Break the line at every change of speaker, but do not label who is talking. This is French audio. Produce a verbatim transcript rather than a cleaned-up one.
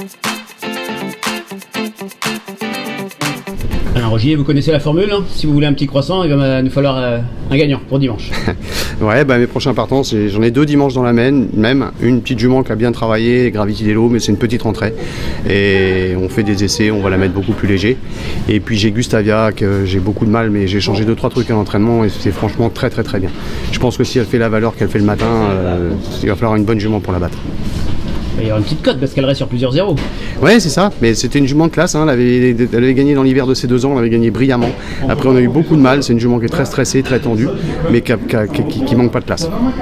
Alors Rogier, vous connaissez la formule, hein, si vous voulez un petit croissant, il va nous falloir euh, un gagnant pour dimanche.
Ouais, bah mes prochains partants, j'en ai deux dimanches dans la même, même. Une petite jument qui a bien travaillé, Gravity Delo, mais c'est une petite rentrée. Et on fait des essais, on va la mettre beaucoup plus léger. Et puis j'ai Gustavia, que j'ai beaucoup de mal, mais j'ai changé deux trois trucs à l'entraînement et c'est franchement très très très bien. Je pense que si elle fait la valeur qu'elle fait le matin, euh, il va falloir une bonne jument pour la battre.
Il va y avoir une petite cote parce qu'elle reste sur plusieurs zéros.
Ouais, c'est ça, mais c'était une jument de classe, hein. elle, avait, elle avait gagné dans l'hiver de ses deux ans, elle avait gagné brillamment. Après on a eu beaucoup de mal, c'est une jument qui est très stressée, très tendue, mais qui, qui, qui, qui manque pas de classe.